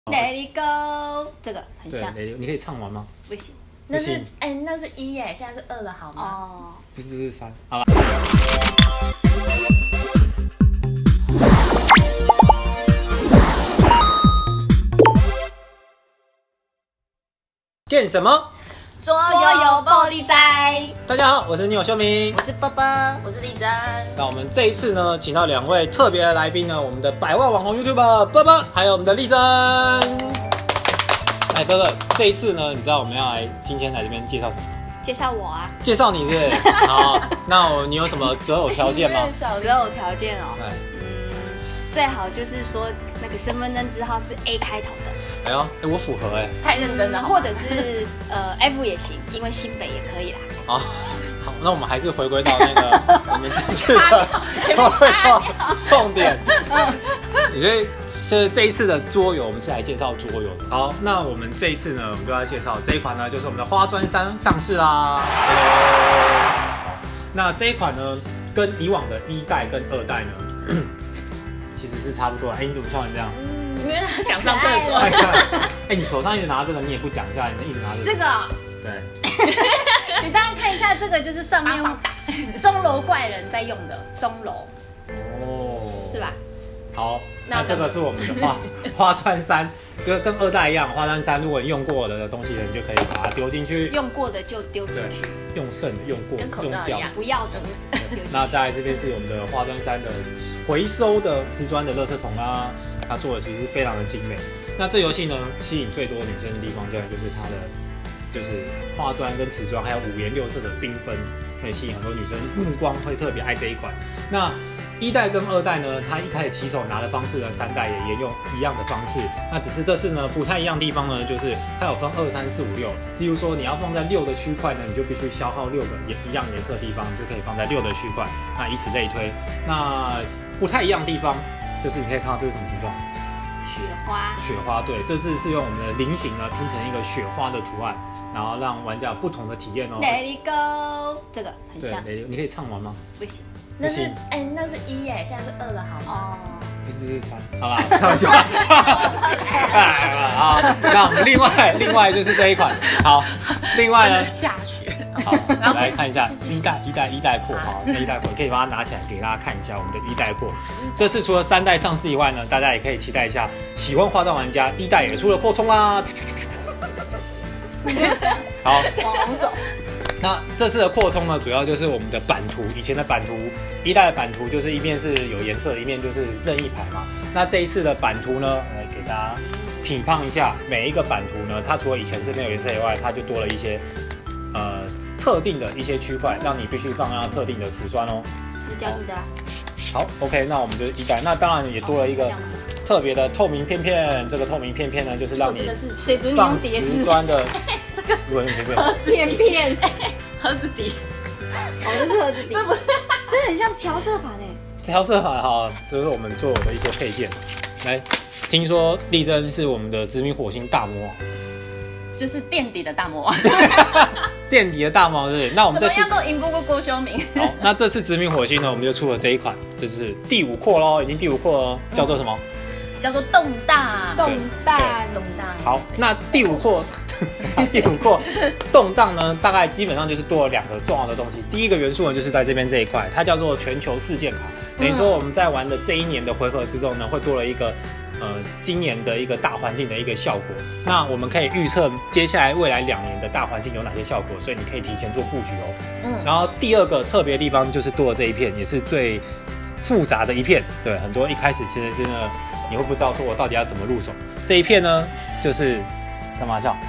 Let it go， 这个很像。 对，你可以唱完吗？ 不行， 那是那是1耶，现在是2了，好吗？ 哦， 不是，这是3。好了。干什么？ 桌游玻璃仔。 大家好，我是钮秀明， 我是波波， 我是丽珍。 那我们这一次呢，请到2位特别的来宾呢，我们的百万网红 YouTuber 波波，还有我们的丽珍。哎，波波，这一次呢，你知道我们要今天来这边介绍什么？ 介绍我啊。 介绍你是不是？好，那你有什么择偶条件吗？ 择偶条件哦。 对。 最好就是说那个身份证字号是 A 开头的。 哎呦，我符合哎。 太认真了。 或者是F 也行，因为新北也可以啦。 啊，好，那我们还是回归到那个我们这次的重点。这一次的桌游，我们是来介绍桌游的。好，那我们这一次呢，我们就要介绍这一款呢，就是我们的花砖3上市啦。好，那这一款呢，跟以往的1代跟2代呢，其实是差不多。哎，你怎么笑成这样？ 因为他想上厕所。 哎，你手上一直拿这个，你也不讲一下，你一直拿这个。 对。 给大家看一下，这个就是上面钟楼怪人在用的钟楼。哦。是吧？ 好，那这个是我们的花砖3，跟2代一样，花砖3，如果你用过的东西，你就可以把它丢进去。 用过的就丢进去。 用剩的、用过的、用掉不要的。 那在这边是我们的花砖3的回收的瓷砖的垃圾桶啊，它做的其实非常的精美。那这游戏呢，吸引最多女生的地方，就是它的就是花砖跟瓷砖，还有5颜6色的缤纷，会吸引很多女生目光，会特别爱这一款。那1代跟2代呢，它一开始起手拿的方式呢，3代也沿用一样的方式。那只是这次呢不太一样的地方呢，就是它有分2、3、4、5、6。例如说你要放在6的区块呢，你就必须消耗6个一样颜色的地方，你就可以放在6的区块。那以此类推。那不太一样的地方就是你可以看到这是什么形状？ 雪花。雪花，对，这次是用我们的菱形呢拼成一个雪花的图案，然后让玩家有不同的体验哦。 Let it go， 这个很像。 对，你可以唱完吗？ 不行。 那是那是1耶，现在是2了，好吗？ 哦， 不是，这是3。好啦，开玩笑。好，那我们另外就是这一款。好，另外呢下雪。 好，来看一下1代扩。好，那1代扩可以把它拿起来给大家看一下我们的1代扩。这次除了3代上市以外呢，大家也可以期待一下，喜欢花砖玩家1代也出了扩充啦。好， 网红手。 那这次的扩充呢，主要就是我们的版图。以前的版图，1代的版图就是一面是有颜色，一面就是任意牌嘛。那这一次的版图呢，来给大家品判一下，每一个版图呢，它除了以前是没有颜色以外，它就多了一些特定的一些区块，让你必须放上特定的瓷砖哦。 你教你的啦。 好 ，OK， 那我们就是1代。那当然也多了一个特别的透明片片。这个透明片片呢，就是让你放瓷砖的。 这个盒子片，盒子底， 这是盒子底，这很像调色盘哎。 调色盘哈，就是我们做的一些配件。来，听说丽珍是我们的殖民火星大魔王， 就是垫底的大魔王。 垫底的大魔王是。那我们这次怎么样都赢不过郭修明。 好，那这次殖民火星呢，我们就出了这一款，这是第5扩咯，已经第5扩了，叫做什么？ 叫做动荡。 好，那第5扩。第5扩动荡呢，大概基本上就是多了2个重要的东西。第一个元素呢，就是在这边这一块，它叫做全球事件卡。等于说我们在玩的这1年的回合之中呢，会多了一个今年的一个大环境的一个效果。那我们可以预测接下来未来2年的大环境有哪些效果，所以你可以提前做布局哦。然后第2个特别的地方就是多了这一片，也是最复杂的一片。对，很多一开始其实真的你会不知道说我到底要怎么入手。这一片呢，就是干嘛笑？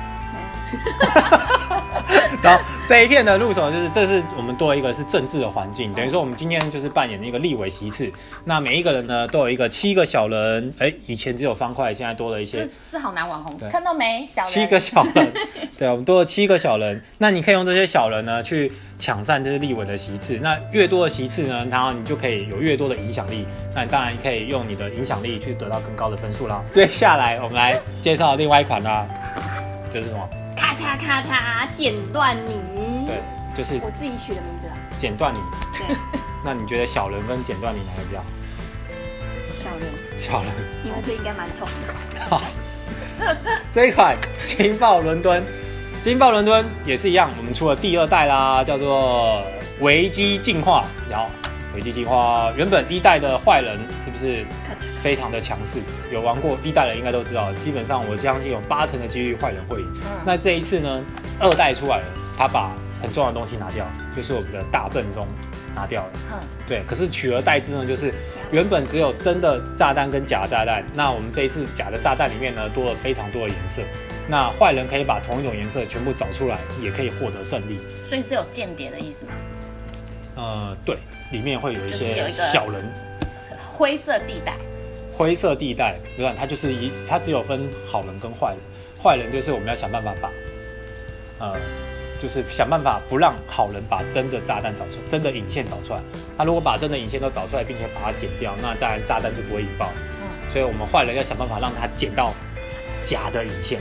然后这一片的入手就是，这是我们多了一个是政治的环境，等于说我们今天就是扮演一个立委席次，那每一个人呢都有一个7个小人，以前只有方块，现在多了一些， 是好难网红，看到没？小人 7个小人，对，我们多了7个小人，那你可以用这些小人呢去抢占这些立委的席次，那越多的席次呢，然后你就可以有越多的影响力，那你当然可以用你的影响力去得到更高的分数啦。接下来我们来介绍另外一款啦，这是什么？ 咔嚓咔嚓，剪断你。 对，就是我自己取的名字啊。 剪断你。 对。 那你觉得小人跟剪断你哪个比较？ 小人。 小人。 因为这应该蛮痛的。 好， 这一款惊爆伦敦，惊爆伦敦也是一样，我们出了第2代啦，叫做危机进化。然后危机进化原本1代的坏人是不是非常的强势？有玩过1代的应该都知道，基本上我相信有80%的几率坏人会赢。那这一次呢，2代出来了，他把很重要的东西拿掉，就是我们的大笨钟拿掉了。对，可是取而代之呢，就是原本只有真的炸弹跟假炸弹，那我们这一次假的炸弹里面呢，多了非常多的颜色。那坏人可以把同一种颜色全部找出来，也可以获得胜利。 所以是有间谍的意思吗？ 对，里面会有一些小人， 灰色地带。 灰色地带，对吧？它只有分好人跟坏人。坏人就是我们要想办法把，就是想办法不让好人把真的炸弹找出，真的引线找出来。他如果把真的引线都找出来，并且把它剪掉，那当然炸弹就不会引爆。所以我们坏人要想办法让他捡到假的引线。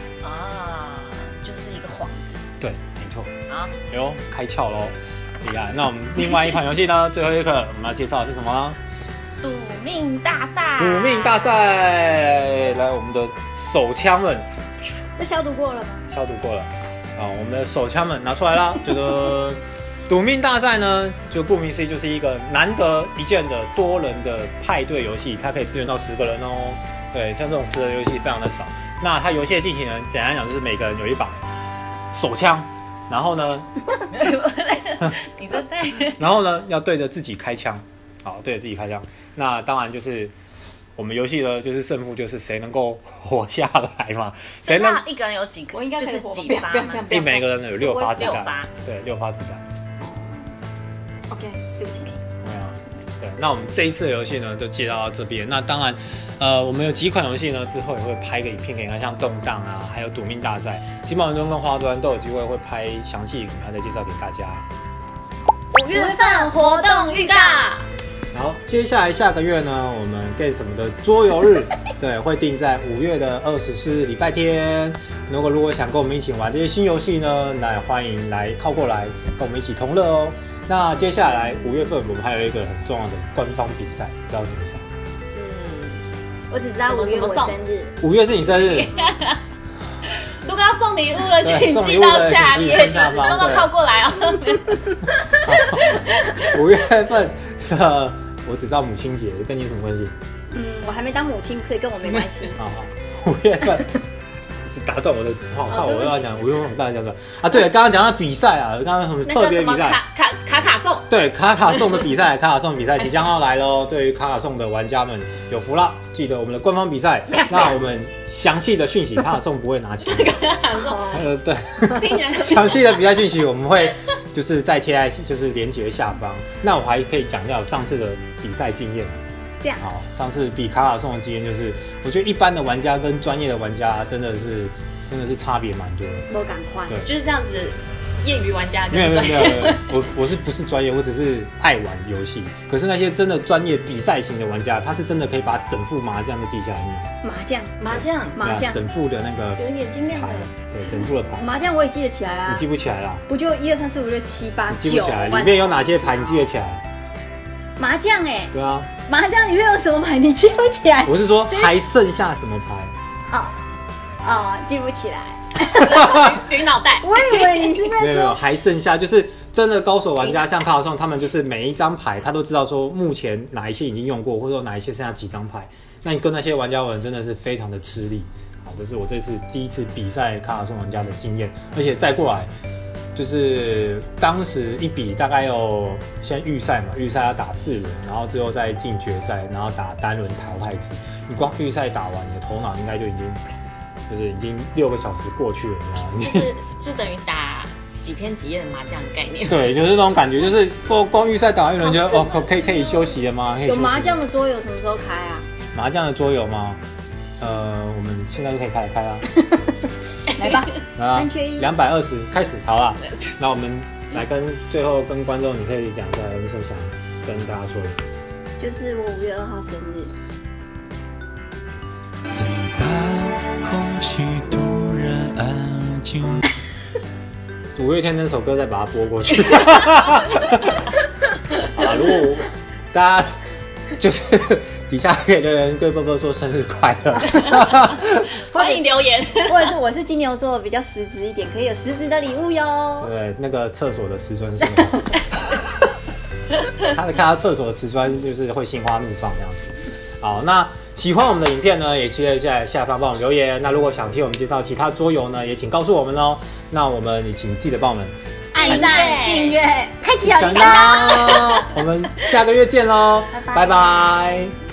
就是一个幌子。 对，没错。 好， 哎呦，开窍喽，厉害！那我们另外一款游戏呢？最后一个我们要介绍的是什么呢？ 赌命大赛。 赌命大赛，来，我们的手枪们， 这消毒过了吗？ 消毒过了。我们的手枪们拿出来啦。这个赌命大赛呢，就顾名思义，就是一个难得一见的多人的派对游戏，它可以支援到10个人哦。对，像这种10人游戏非常的少。那它游戏的进行呢，简单讲就是每个人有一把手枪，然后呢， 你这对， 然后呢要对着自己开枪，好，对着自己开枪。那当然就是我们游戏呢，就是胜负就是谁能够活下来嘛，谁能一个人有几个， 我应该就是几发嘛， 每个人有6发子弹， 6发， 对，6发子弹。 OK， 对不起。 对，那我们这一次的游戏呢，就介绍到这边。那当然，我们有几款游戏呢，之后也会拍一个影片给你看，像动荡啊，还有赌命大赛、金宝伦敦跟花端都有机会会拍详细影片再介绍给大家。 5月份活动预告。 好，接下来下个月呢，我们 Game 什么的桌游日，对，会定在5月的24日礼拜天。如果想跟我们一起玩这些新游戏呢，那欢迎来靠过来跟我们一起同乐哦。那接下来5月份我们还有一个很重要的官方比赛，你知道什么比赛？ 我只知道5月我生日。 5月是你生日。 如果要送礼物了，请寄到下面，就是收到靠过来哦。 5月份我只知道母亲节，跟你有什么关系？ 我还没当母亲，所以跟我没关系。 好，5月份。只打断我的话，我要讲5月份我们大概讲说啊，对了，刚刚讲到比赛啊，刚刚什么特别比赛？ 卡送。 对，卡送的比赛，卡送比赛即将要来喽。对于卡送的玩家们有福了，记得我们的官方比赛。那我们详细的讯息，卡送不会拿钱。对，详细的比赛讯息我们会就是在贴在就是连结下方。那我还可以讲一下我上次的比赛经验。 这样好，上次比卡送的经验就是，我觉得一般的玩家跟专业的玩家真的是差别蛮多的。 我赶快， 对，就是这样子。业余玩家没有，我是不是专业？我只是爱玩游戏。可是那些真的专业比赛型的玩家，他是真的可以把整副麻将都记下来。 麻将， 整副的那个有点精炼的， 对，整副的牌。 麻将我也记得起来啊。 你记不起来啦？ 不就1、2、3、4、5、6、7、8、9？ 你记不起来，里面有哪些牌你记得起来？ 麻将对啊。 麻将里面有什么牌你记不起来？ 我是说还剩下什么牌？ 记不起来。 鱼脑袋， 我以为你是在说没有还剩下，就是真的高手玩家，像卡送他们就是每一张牌他都知道说目前哪一些已经用过，或者说哪一些剩下几张牌。那你跟那些玩家玩真的是非常的吃力。好，这是我这次第一次比赛卡送玩家的经验，而且再过来就是当时一比大概有先预赛嘛，预赛要打4轮，然后最后再进决赛，然后打单轮淘汰制。你光预赛打完，你的头脑应该就已经6个小时过去了，你知道吗？ 就等于打几天几夜的麻将的概念。 对，就是那种感觉，就是光预赛打完一轮就可以休息了吗？ 有麻将的桌游什么时候开啊？ 麻将的桌游吗？我们现在就可以开啊。 来吧，3缺1 ，220开始，好啦。那我们来最后跟观众，你可以讲一下有什么想跟大家说的。 就是我5月2号生日。 嘴巴空气突然安静。 5月天那首歌再把它播过去。好，如果大家就是底下可以留言对波波说生日快乐， 欢迎留言。 或者是我是金牛座，比较实质一点，可以有实质的礼物哟。 对，那个厕所的瓷砖是吗？他看到厕所的瓷砖就是会心花怒放这样子。好，那喜欢我们的影片呢，也期待在下方帮我们留言。那如果想听我们介绍其他桌游呢，也请告诉我们哦。那我们也请记得帮我们按赞、订阅、开启小铃铛。 我们下个月见喽，拜拜。